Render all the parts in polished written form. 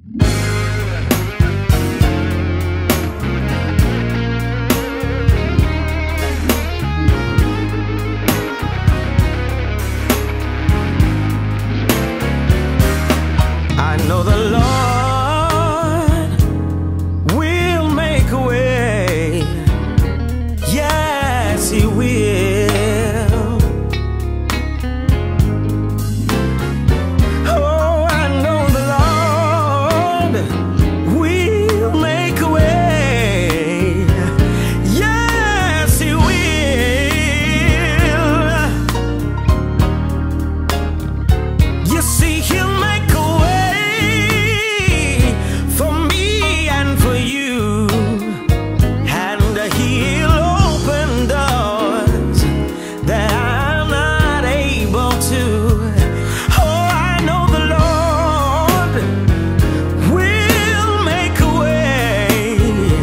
I know the Lord will make a way. Yes, He will. Oh, I know the Lord will make a way. Yes, He will. You see, He'll make a way for me and for you, and He'll open doors that I'm not able to. Oh, I know the Lord will make a way.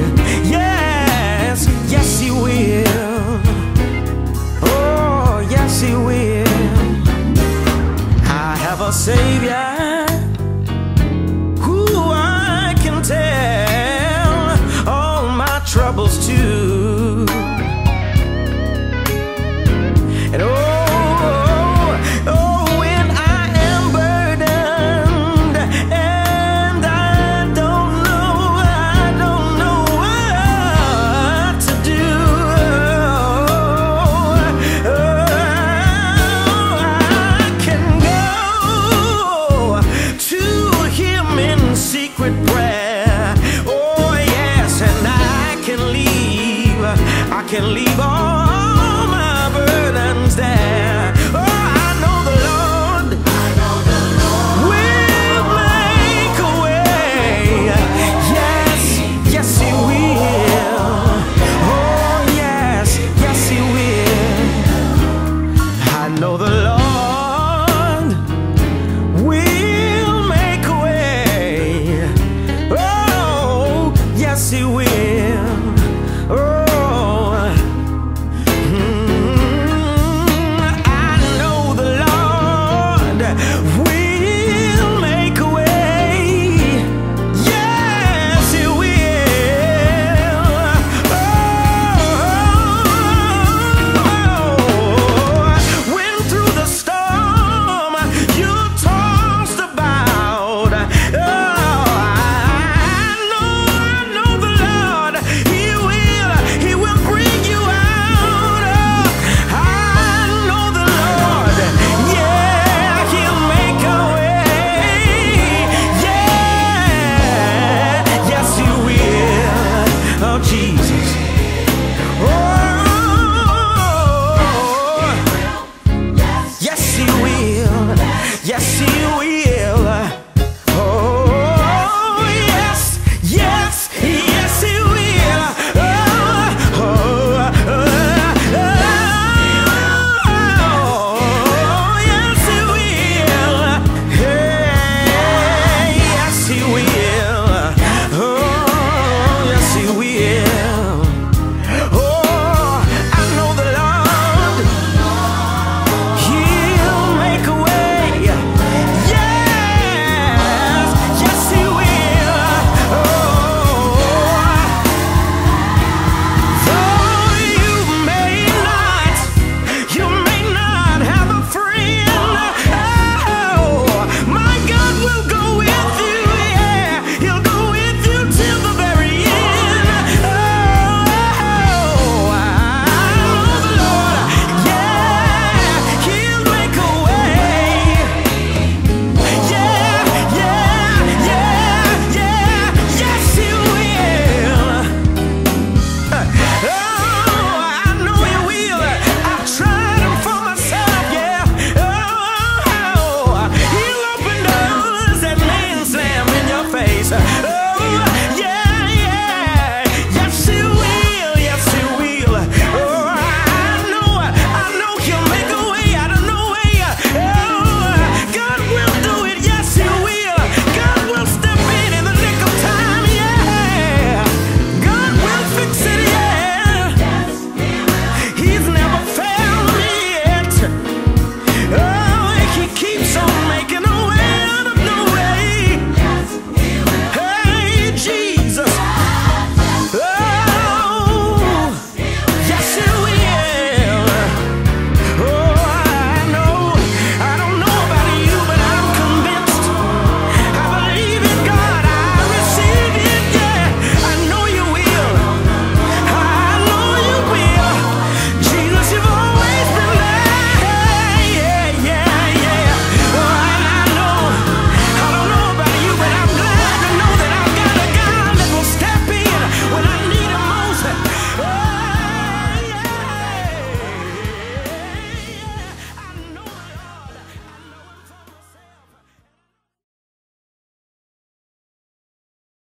Yes, yes, He will. Oh, yes, He will. I have a Savior who I can tell all my troubles to. And oh, when I am burdened and I don't know what to do, I can go to Him in secret prayer. Oh yes, and I can leave all